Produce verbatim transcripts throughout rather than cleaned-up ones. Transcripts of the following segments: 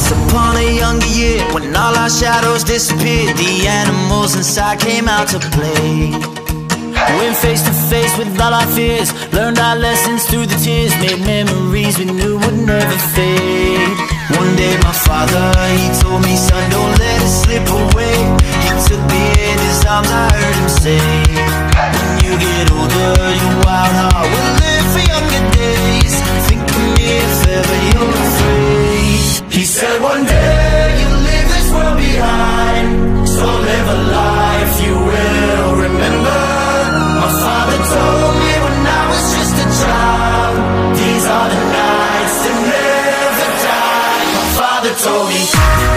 Once upon a younger year, when all our shadows disappeared, the animals inside came out to play. Went face to face with all our fears, learned our lessons through the tears, made memories we knew would never fade. One day my father, he told me, son, don't let it slip away. He took me in his arms, I heard him say, when you get older, your wild heart will live for younger days. Think of me if ever you're afraid. He said one day you'll leave this world behind, so live a life you will remember. My father told me when I was just a child, these are the nights that never die. My father told me.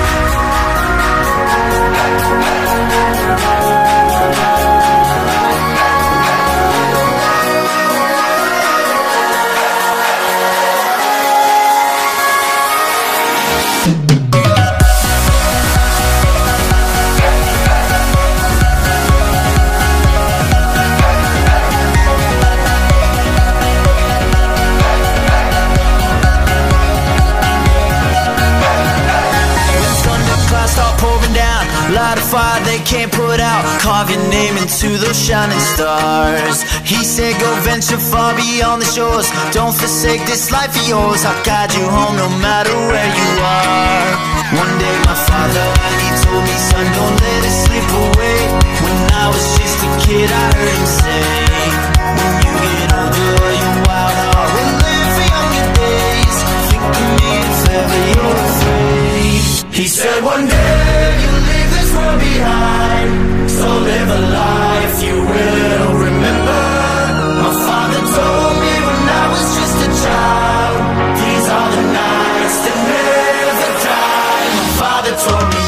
Light a fire they can't put out, carve your name into those shining stars. He said go venture far beyond the shores, don't forsake this life of yours. I'll guide you home no matter where you are. One day my father, he told me, son, don't let it slip away. When I was just a kid I heard him say, when you get older your wild heart will live for younger days. Think of me if ever you're afraid. He said one day you'll leave this world behind, so live a life you will remember. My father told me when I was just a child, these are the nights that never die. My father told me.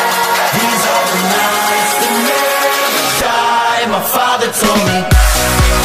These are the nights that never die. My father told me.